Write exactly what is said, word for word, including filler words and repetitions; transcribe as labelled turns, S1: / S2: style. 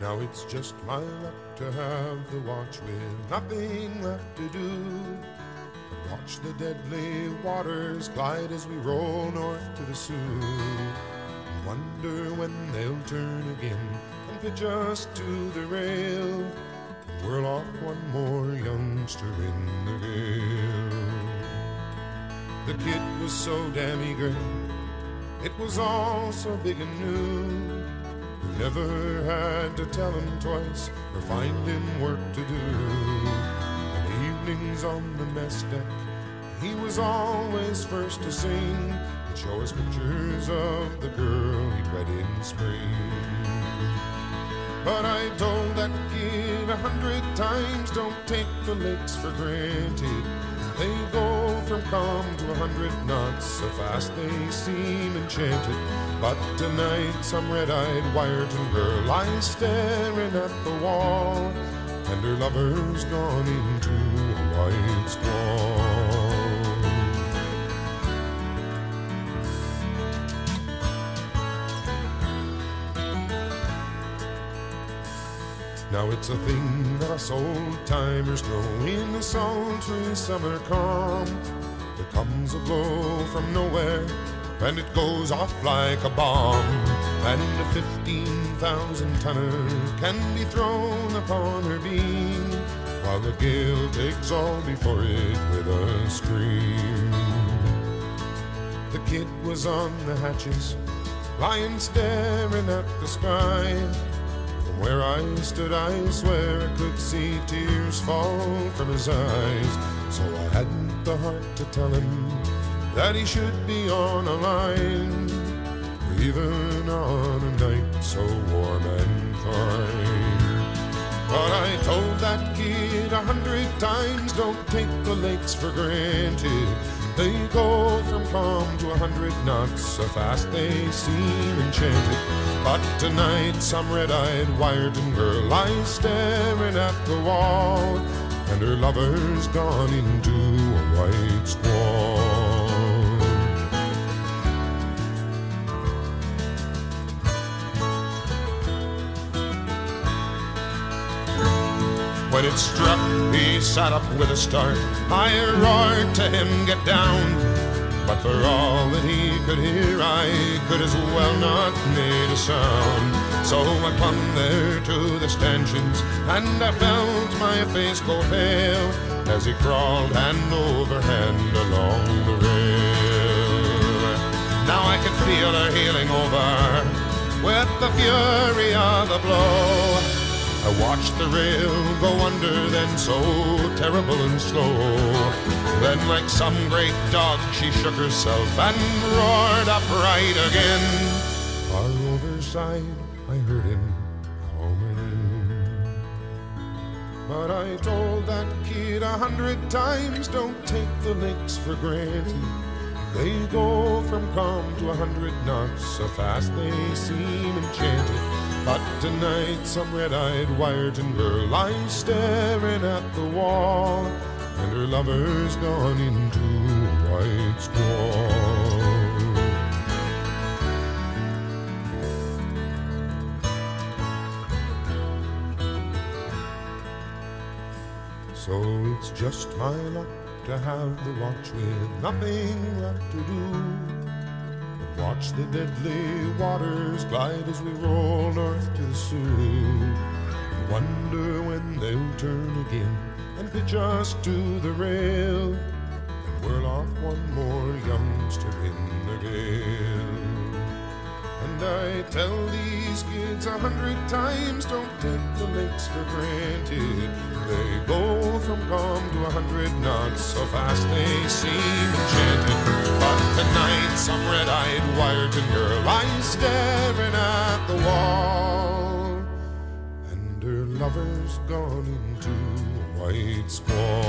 S1: Now it's just my luck to have the watch with nothing left to do but watch the deadly waters glide as we roll north to the Sioux, and wonder when they'll turn again and pitch us to the rail and whirl off one more youngster in the gale. The kid was so damn eager, it was all so big and new. You never had to tell him twice or find him work to do. And evenings on the mess deck, he was always first to sing and show us pictures of the girl he'd wed in spring. But I told that kid a hundred times, don't take the lakes for granted. They go from calm to a hundred knots, so fast they seem enchanted. But tonight some red-eyed Wyerton girl lies staring at the wall, and her lover's gone into a white squall. Now it's a thing that us old-timers know, in the sultry summer calm there comes a blow from nowhere and it goes off like a bomb, and a fifteen thousand tonner can be thrown upon her beam, while the gale takes all before it with a scream. The kid was on the hatches, lying staring at the sky. From where I stood I swear I could see tears fall from his eyes. So I hadn't the heart to tell him that he should be on a line, even on a night so warm and fine. But I told that kid a hundred times, don't take the lakes for granted. They go from calm to a hundred knots, so fast they seem enchanted. But tonight some red-eyed Wyerton girl lies staring at the wall, and her lover's gone into a white squall. When it struck, he sat up with a start. I roared to him, get down. But for all that he could hear, I could as well not made a sound. So I clung there to the stanchions, and I felt my face go pale as he crawled hand over hand along the rail. Now I could feel her heeling over with the fury of the blow. I watched the rail go under, then so terrible and slow. Then like some great dog she shook herself and roared upright again. Far overside I heard him call my name. But I told that kid a hundred times, don't take the lakes for granted. They go from calm to a hundred knots, so fast they seem enchanted. But tonight some red-eyed Wyerton girl lies staring at the wall, and her lover's gone into a white squall. So it's just my luck to have the watch with nothing left to do. Watch the deadly waters glide as we roll north to the Sioux, and wonder when they'll turn again and pitch us to the rail and whirl off one more youngster in the gale. And I tell these kids a hundred times, don't take the lakes for granted. They go from calm to a hundred knots, so fast they seem enchanted. But tonight some red-eyed Wyerton girl lies staring at the wall, and her lover's gone into a white squall.